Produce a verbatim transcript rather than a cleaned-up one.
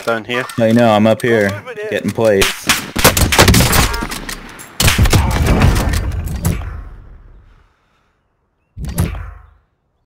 down here. I know, I'm up here, getting plates.